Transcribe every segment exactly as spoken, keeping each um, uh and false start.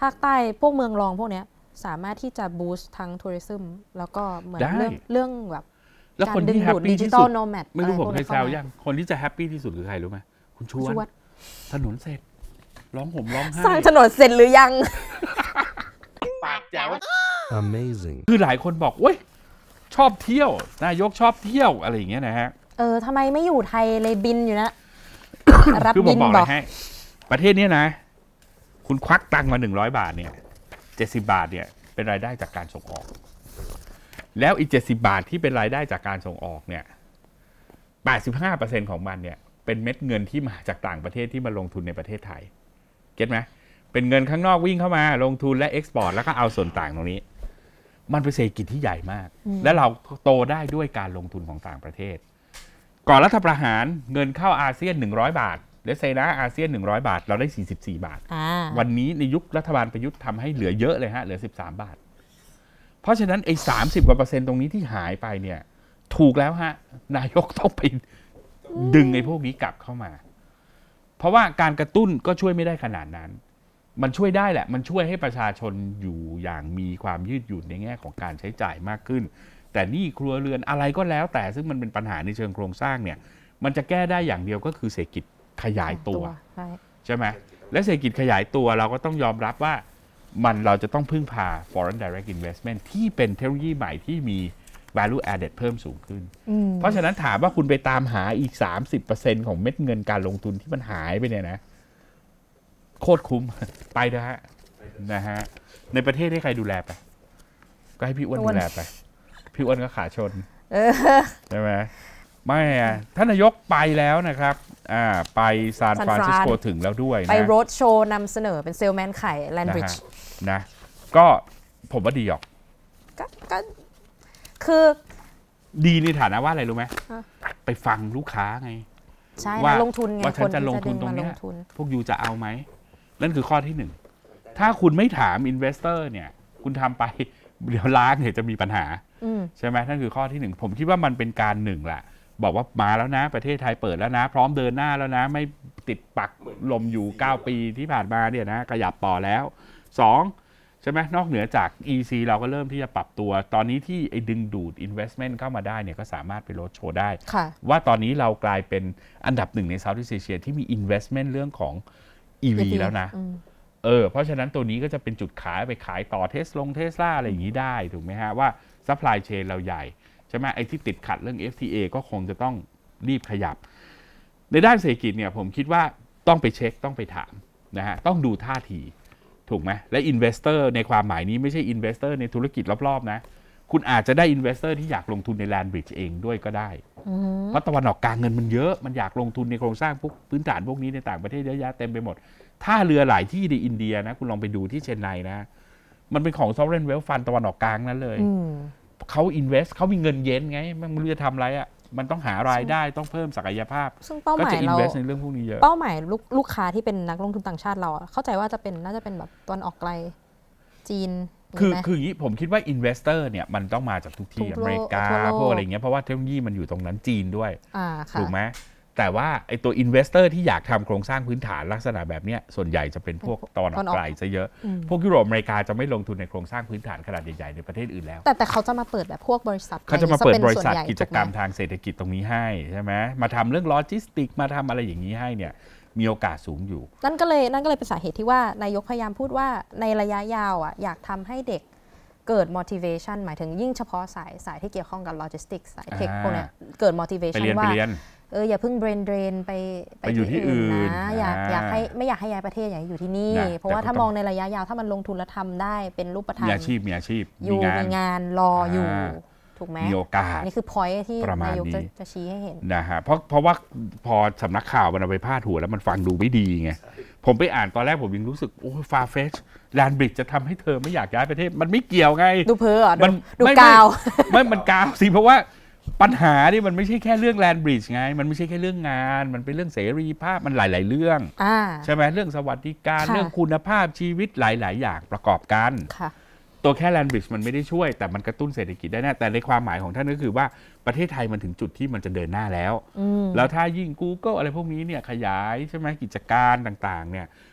ภาคใต้พวกเมืองรองพวกเนี้ยสามารถที่จะบูสต์ทั้งทัวริซึมแล้วก็เหมือนเรื่องเรื่องแบบแล้วคนที่แฮปปี้ที่สุดไม่รู้ผมเคยแซวยังคนที่จะแฮปปี้ที่สุดคือใครรู้ไหมคุณชวนถนนเสร็จร้องห่มร้องไห้สร้างถนนเสร็จหรือยังปากแจ๋ว Amazing คือหลายคนบอกเว้ยชอบเที่ยวนายกชอบเที่ยวอะไรอย่างเงี้ยนะฮะเออทำไมไม่อยู่ไทยเลยบินอยู่นะรับบินบอกให้ประเทศนี้นะคุณควักตังค์มาหนึ่งร้อยบาทเนี่ยเจ็ดสิบบาทเนี่ยเป็นรายได้จากการส่งออกแล้วอีกเจ็ดสิบบาทที่เป็นรายได้จากการส่งออกเนี่ยแปดสิบห้าเปอร์เซ็นต์ของมันเนี่ยเป็นเม็ดเงินที่มาจากต่างประเทศที่มาลงทุนในประเทศไทยเก็ทไหมเป็นเงินข้างนอกวิ่งเข้ามาลงทุนและเอ็กซ์พอร์ตแล้วก็เอาส่วนต่างตรงนี้มันเป็นเศรษฐกิจที่ใหญ่มากและเราโตได้ด้วยการลงทุนของต่างประเทศก่อนรัฐประหารเงินเข้าอาเซียนหนึ่งร้อยบาทหรือเซนะอาเซียนหนึ่งร้อยบาทเราได้สี่สิบสี่บาทวันนี้ในยุครัฐบาลประยุทธ์ทำให้เหลือเยอะเลยฮะเหลือสิบสามบาทเพราะฉะนั้นไอ้สามสิบกว่าเปอร์เซ็นต์ตรงนี้ที่หายไปเนี่ยถูกแล้วฮะนายกต้องไปดึงไอ้พวกนี้กลับเข้ามาเพราะว่าการกระตุ้นก็ช่วยไม่ได้ขนาดนั้นมันช่วยได้แหละมันช่วยให้ประชาชนอยู่อย่างมีความยืดหยุ่นในแง่ของการใช้จ่ายมากขึ้นแต่นี่ครัวเรือนอะไรก็แล้วแต่ซึ่งมันเป็นปัญหาในเชิงโครงสร้างเนี่ยมันจะแก้ได้อย่างเดียวก็คือเศรษฐกิจขยายตัวใช่ไหมและเศรษฐกิจขยายตัวเราก็ต้องยอมรับว่ามันเราจะต้องพึ่งพา foreign direct investment ที่เป็นเทคโนโลยีใหม่ที่มี value added เพิ่มสูงขึ้นเพราะฉะนั้นถามว่าคุณไปตามหาอีก สามสิบเปอร์เซ็นต์ ของเม็ดเงินการลงทุนที่มันหายไปเนี่ยนะโคตรคุ้มไปนะฮะนะฮะในประเทศให้ใครดูแลไปก็ให้พี่อ้วนดูแลไปพี่อ้วนก็ขาชนใช่ไหมไม่อะท่านนายกไปแล้วนะครับอ่าไปซานฟรานซิสโกถึงแล้วด้วยนะไปโรดโชว์นำเสนอเป็นเซลแมนไข่แลนบริดจ์นะก็ผมว่าดีหรอกก็คือดีในฐานะว่าอะไรรู้ไหมไปฟังลูกค้าไงใช่ว่าลงทุนไงว่าฉันจะลงทุนตรงนี้พวกยูจะเอาไหมนั่นคือข้อที่หนึ่งถ้าคุณไม่ถามอินเวสเตอร์เนี่ยคุณทำไปเดี๋ยวล้างเนี่ยจะมีปัญหาใช่ไหมนั่นคือข้อที่หนึ่งผมคิดว่ามันเป็นการหนึ่งแหละบอกว่ามาแล้วนะประเทศไทยเปิดแล้วนะพร้อมเดินหน้าแล้วนะไม่ติดปักลมอยู่เก้าปีที่ผ่านมาเนี่ยนะขยับต่อแล้วสองใช่ไหมนอกเหนือจาก อี ซี เราก็เริ่มที่จะปรับตัวตอนนี้ที่ไอ้ดึงดูด investment เข้ามาได้เนี่ยก็สามารถไปลดโชว์ได้ว่าตอนนี้เรากลายเป็นอันดับหนึ่งใน Southeast Asia ที่มี investment เรื่องของ อี วี แล้วนะเออเพราะฉะนั้นตัวนี้ก็จะเป็นจุดขายไปขายต่อเทสลงเทสลาอะไรอย่างนี้ได้ถูกไหมฮะว่า supply chain เราใหญ่ใช่ไหมไอ้ที่ติดขัดเรื่อง เอฟ ที เอ ก็คงจะต้องรีบขยับในด้านเศรษฐกิจเนี่ยผมคิดว่าต้องไปเช็คต้องไปถามนะฮะต้องดูท่าทีถูกไหมและ investor ในความหมายนี้ไม่ใช่ investor ในธุรกิจรอบๆนะคุณอาจจะได้ investor ที่อยากลงทุนใน land bridge เองด้วยก็ได้เพราะตะวันออกกลางเงินมันเยอะมันอยากลงทุนในโครงสร้างพวกพื้นฐานพวกนี้ในต่างประเทศเยอะแยะเต็มไปหมดท่าเรือหลายที่ในอินเดียนะคุณลองไปดูที่เชนไนนะมันเป็นของ sovereign wealth fund ตะวันออกกลางนั้นเลยเขา invest เขามีเงินเย็นไงมันไม่รู้จะทำอะไรอ่ะมันต้องหารายได้ต้องเพิ่มศักยภาพซึ่งเป้าหมายเรา invest ในเรื่องพวกนี้เยอะเป้าหมายลูกลูกค้าที่เป็นนักลงทุนต่างชาติเราเข้าใจว่าจะเป็นน่าจะเป็นแบบตะวันออกไกลจีนคือคืออย่างนี้ผมคิดว่า investor เนี่ยมันต้องมาจากทุกที่อเมริกาพวกอะไรเงี้ยเพราะว่าเทคโนโลยีมันอยู่ตรงนั้นจีนด้วยถูกไหมแต่ว่าไอตัว investor ที่อยากทำโครงสร้างพื้นฐานลักษณะแบบนี้ส่วนใหญ่จะเป็นพวกตะวันออกไกลซะเยอะพวกยุโรปอเมริกาจะไม่ลงทุนในโครงสร้างพื้นฐานขนาดใหญ่ๆในประเทศอื่นแล้วแต่แต่เขาจะมาเปิดแบบพวกบริษัทเขาจะมาเปิดบริษัทกิจกรรมทางเศรษฐกิจตรงนี้ให้ใช่ไหมมาทำเรื่องโลจิสติกมาทำอะไรอย่างนี้ให้เนี่ยมีโอกาสสูงอยู่นั่นก็เลยนั่นก็เลยเป็นสาเหตุที่ว่านายกพยายามพูดว่าในระยะยาวอ่ะอยากทำให้เด็กเกิด motivation หมายถึงยิ่งเฉพาะสายสายที่เกี่ยวข้องกับ logistics สายเทคพวกนี้เกิด motivation ว่าเอออย่าเพิ่ง brain drain ไปไปอยู่ที่อื่นนะอยากอยากให้ไม่อยากให้ย้ายประเทศอยากอยู่ที่นี่เพราะว่าถ้ามองในระยะยาวถ้ามันลงทุนแล้วทำได้เป็นรูปธรรมมีอาชีพมีอาชีพอยู่มีงานรออยู่ถูกไหมมีโอกาสนี่คือ point ที่นายกจะจะชี้ให้เห็นนะฮะเพราะเพราะว่าพอสำนักข่าวมันเอาไปพาดหัวแล้วมันฟังดูไม่ดีไงผมไปอ่านตอนแรกผมยังรู้สึกโอ้ฟาเฟชแลนบริดจ์จะทำให้เธอไม่อยากย้ายประเทศมันไม่เกี่ยวไงดูเพ้อมันดูกาวไม่มันกาวสิเพราะว่าปัญหานี่มันไม่ใช่แค่เรื่องแลนบริดจ์ไงมันไม่ใช่แค่เรื่องงานมันเป็นเรื่องเสรีภาพมันหลายๆเรื่องใช่ไหมเรื่องสวัสดิการเรื่องคุณภาพชีวิตหลายๆอย่างประกอบกันตัวแค่แลนบริดจ์มันไม่ได้ช่วยแต่มันกระตุ้นเศรษฐกิจได้แน่แต่ในความหมายของท่านก็คือว่าประเทศไทยมันถึงจุดที่มันจะเดินหน้าแล้วแล้วถ้ายิ่ง Google อะไรพวกนี้เนี่ยขยายใช่ไหมกิจการต่างๆเนี่ย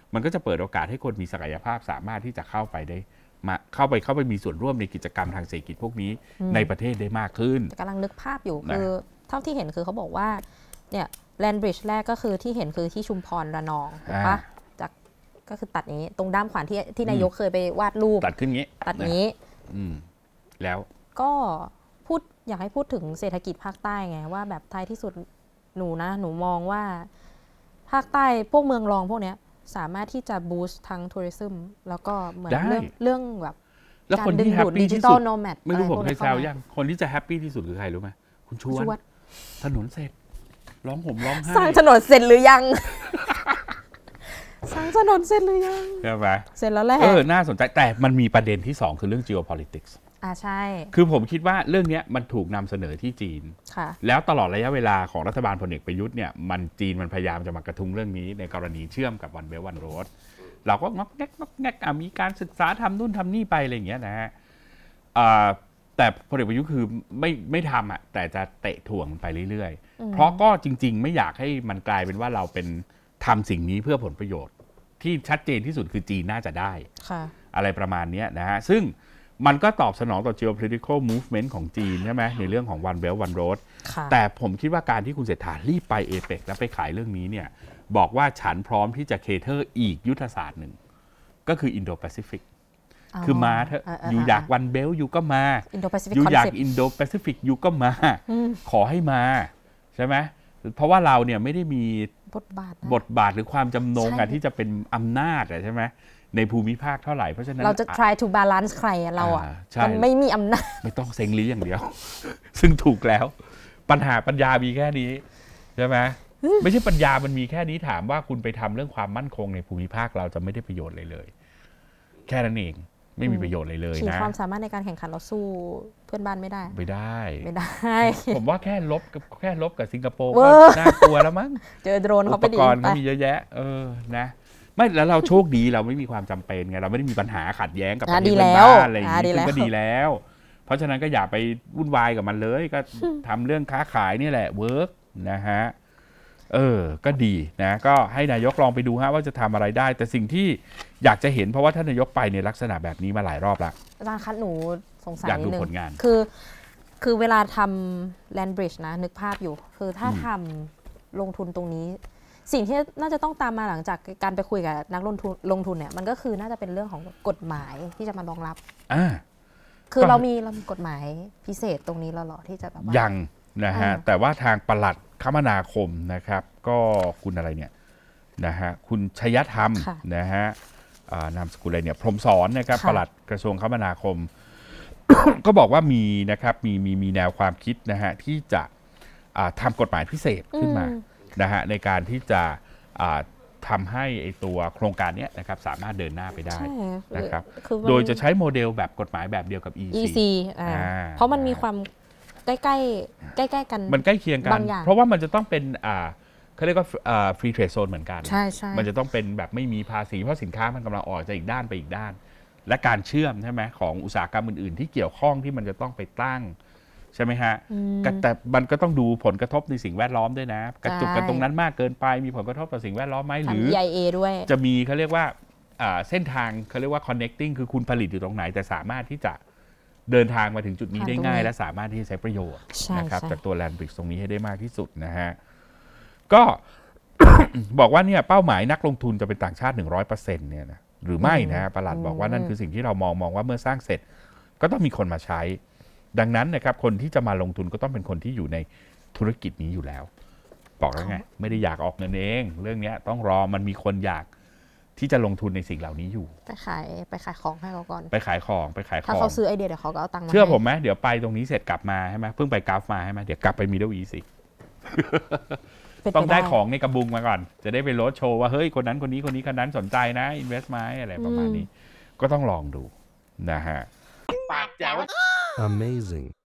มันก็จะเปิดโอกาสให้คนมีศักยภาพสามารถที่จะเข้าไปได้มาเข้าไปเข้าไปมีส่วนร่วมในกิจกรรมทางเศรษฐกิจพวกนี้ในประเทศได้มากขึ้นกำลังนึกภาพอยู่คือเท่าที่เห็นคือเขาบอกว่าเนี่ยแลนบริดจ์แรกก็คือที่เห็นคือที่ชุมพรระนองถูกปะจากก็คือตัดอย่างนี้ตรงด้ามขวานที่ที่นายกเคยไปวาดรูปตัดขึ้นงี้ตัดนี้อืมแล้วก็พูดอยากให้พูดถึงเศรษฐกิจภาคใต้ไงว่าแบบท้ายที่สุดหนูนะหนูมองว่าภาคใต้พวกเมืองรองพวกเนี้ยสามารถที่จะบูสต์ทั้งทัวริซึมแล้วก็เหมือนเรื่องเรื่องแบบแล้วคนที่แฮปปี้ที่สุดไม่รู้ผมเคยแซวยังคนที่จะแฮปปี้ที่สุดคือใครรู้ไหมคุณชวนถนนเสร็จร้องผมร้องไห้สร้างถนนเสร็จหรือยังสร้างถนนเสร็จหรือยังใช่ไหมเสร็จแล้วแหละเออน่าสนใจแต่มันมีประเด็นที่สองคือเรื่อง geopolitics อ่าใช่คือผมคิดว่าเรื่องนี้มันถูกนำเสนอที่จีนแล้วตลอดระยะเวลาของรัฐบาลพลเอกประยุทธ์เนี่ยมันจีนมันพยายามจะมากระทุ้งเรื่องนี้ในกรณีเชื่อมกับวันเบลวันโรดเราก็งอกแงกงอกแงกมีการศึกษาทำนู่นทำนี่ไปอะไรอย่างเงี้ยนะฮะแต่พลเอกประยุทธ์คือไม่ไม่ทำอ่ะแต่จะเตะถ่วงไปเรื่อยๆเพราะก็จริงๆไม่อยากให้มันกลายเป็นว่าเราเป็นทำสิ่งนี้เพื่อผลประโยชน์ที่ชัดเจนที่สุดคือจีนน่าจะได้อะไรประมาณนี้นะฮะซึ่งมันก็ตอบสนองต่อ geopolitical movement ของจีนใช่ไหมในเรื่องของ One Belt One Road แต่ผมคิดว่าการที่คุณเศรษฐารีบไปเอเปกแล้วไปขายเรื่องนี้เนี่ยบอกว่าฉันพร้อมที่จะเคเทอร์อีกยุทธศาสตร์หนึ่งก็คือ Indo-Pacific คือมาเถอะอยู่อยากวันเบลอยู่ก็มาอยู่อยากอินโดแปซิฟิกอยู่ก็มาขอให้มาใช่ไหมเพราะว่าเราเนี่ยไม่ได้มีบทบาทบทบาทหรือความจำนงที่จะเป็นอำนาจใช่ไหมในภูมิภาคเท่าไหร่เพราะฉะนั้นเราจะ try to balance ใครเราอ่ะมันไม่มีอำนาจไม่ต้องเซ็งลี้อย่างเดียวซึ่งถูกแล้วปัญหาปัญญามีแค่นี้ใช่ไหมไม่ใช่ปัญญามันมีแค่นี้ถามว่าคุณไปทำเรื่องความมั่นคงในภูมิภาคเราจะไม่ได้ประโยชน์เลยเลยแค่นั้นเองไม่มีประโยชน์เลยเลยนะขีดความสามารถในการแข่งขันเราสู้เพื่อนบ้านไม่ได้ไม่ได้ไม่ได้ผมว่าแค่ลบกับแค่ลบกับสิงคโปร์ก็น่ากลัวแล้วมั้งเจอโดรนเขาไปดีอุปกรณ์เขามีเยอะแยะเออนะไม่แล้วเราโชคดีเราไม่มีความจำเป็นไงเราไม่ได้มีปัญหาขัดแย้งกับประเทศเพื่อนบ้านอะไรอย่างนี้ก็ดีแล้วเพราะฉะนั้นก็อย่าไปวุ่นวายกับมันเลยก็ทำเรื่องค้าขายนี่แหละเวิร์กนะฮะเออก็ดีนะก็ให้นายกลองไปดูฮะว่าจะทำอะไรได้แต่สิ่งที่อยากจะเห็นเพราะว่าท่านนายกไปในลักษณะแบบนี้มาหลายรอบแล้วอาจารย์คะหนูสงสัยอยากดูผลงานคือคือเวลาทำแลนบริดจ์นะนึกภาพอยู่คือถ้าทำลงทุนตรงนี้สิ่งที่น่าจะต้องตามมาหลังจากการไปคุยกับนักลงทุนลงทุนเนี่ยมันก็คือน่าจะเป็นเรื่องของกฎหมายที่จะมารองรับอ่าคือเรามีเรามีกฎหมายพิเศษตรงนี้แล้วหรอที่จะแบบยังนะฮะแต่ว่าทางปลัดคมนาคมนะครับก็คุณอะไรเนี่ยนะฮะคุณชยธรรมนะฮะนามสกุลอะไรเนี่ยพรหมสอนนะครับปลัดกระทรวงคมนาคม ก็บอกว่ามีนะครับมีมีมีแนวความคิดนะฮะที่จะทำกฎหมายพิเศษขึ้นมานะฮะในการที่จะทำให้ไอตัวโครงการนี้นะครับสามารถเดินหน้าไปได้นะครับโดยจะใช้โมเดลแบบกฎหมายแบบเดียวกับ อีซี เพราะมันมีความใกล้ๆใกล้ๆกันมันใกล้เคียงกันเพราะว่ามันจะต้องเป็นอ่าเขาเรียกว่าฟรีเทรดโซนเหมือนกันใช่ใช่มันจะต้องเป็นแบบไม่มีภาษีเพราะสินค้ามันกำลังออกจากอีกด้านไปอีกด้านและการเชื่อมใช่ไหมของอุตสาหกรรมอื่นๆที่เกี่ยวข้องที่มันจะต้องไปตั้งใช่ไหมฮะแต่มันก็ต้องดูผลกระทบในสิ่งแวดล้อมด้วยนะกระจุกกันตรงนั้นมากเกินไปมีผลกระทบต่อสิ่งแวดล้อมไหมหรืออี ไอ เอ ด้วยจะมีเขาเรียกว่าเส้นทางเขาเรียกว่า connecting คือคุณผลิตอยู่ตรงไหนแต่สามารถที่จะเดินทางมาถึงจุดนี้ได้ง่ายและสามารถที่จะใช้ประโยชน์นะครับจากตัวแลนด์บริดจ์ตรงนี้ให้ได้มากที่สุดนะฮะก็ บอกว่าเนี่ยเป้าหมายนักลงทุนจะเป็นต่างชาติ หนึ่งร้อยเปอร์เซ็นต์ เนี่ยนะหรือไม่นะปลัดบอกว่านั่นคือสิ่งที่เรามองมองว่าเมื่อสร้างเสร็จก็ต้องมีคนมาใช้ดังนั้นนะครับคนที่จะมาลงทุนก็ต้องเป็นคนที่อยู่ในธุรกิจนี้อยู่แล้วบอกแล้วไงไม่ได้อยากออกเงินเองเรื่องนี้ต้องรอมันมีคนอยากที่จะลงทุนในสิ่งเหล่านี้อยู่ไปขายไปขายของให้เขาก่อนไปขายของไปขายของถ้าเขาซื้อไอเดียเดี๋ยวเขาก็เอาตังค์มาเชื่อผมไหมเดี๋ยวไปตรงนี้เสร็จกลับมาใช่ไหมเพิ่งไปกราฟมาใช่ไหมเดี๋ยวกลับไปมิดเดิลอีสต์ต้องได้ของในกระบุงมาก่อนจะได้ไปโรดโชว์ว่าเฮ้ยคนนั้นคนนี้คนนี้คนนั้นสนใจนะอินเวสต์ไหมอะไรประมาณนี้ก็ต้องลองดูนะฮะปากแจ๋ว Amazing